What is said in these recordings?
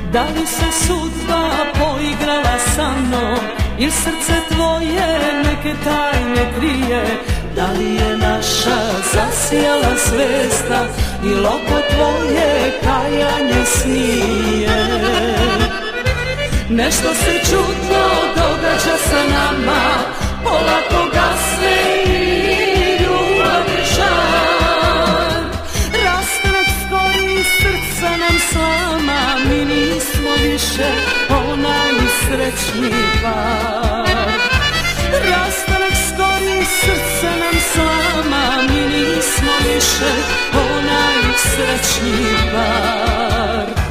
Da li se sudba poigrala sa mnom, ili srce tvoje neke tajne krije? Da li je naša zasijala zvezda, ili oko tvoje kajanje smije? Nešto se čudno događa sa nama, polako gasne i ljubav je žar. Rastanak skori, srca nam slama, mi nismo više onaj srećni par. Rastanak skori, srca nam slama, mi nismo više onaj srećni par.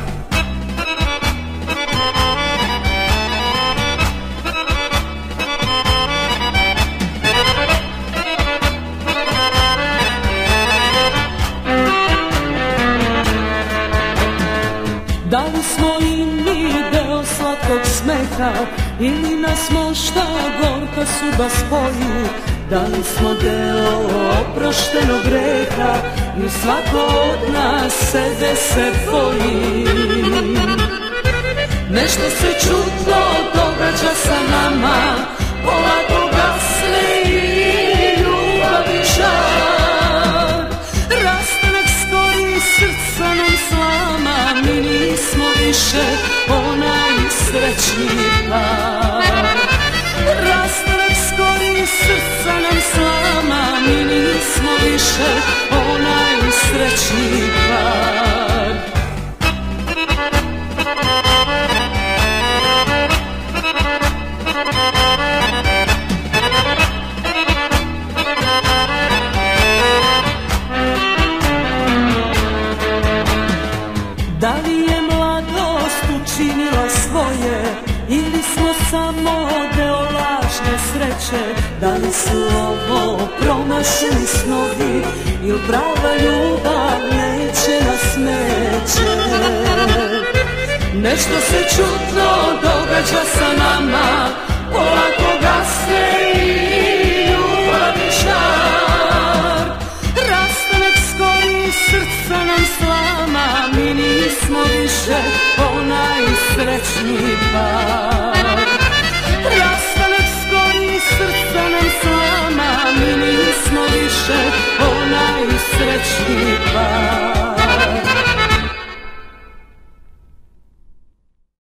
Da li smo i mi deo slatkog smeha, ili nas možda gorka sudba spoji? Da li smo deo oproštenog greha, ili svako od nas sebe se boji? Nešto se čudno događa sa nama, polako gasne i ljubav i žar. Rastanak skori, srca nam slama, mi nismo više onaj srećni par. Rastanak skori, srca nam slama, mi nismo više onaj srećni par. Da li je mladost učinila svoje, ili smo samo deo lažne sreće? Da li su ovo promašeni snovi, ili prava ljubav neće nas neće? Nešto se čudno događa sa nama, polako gasne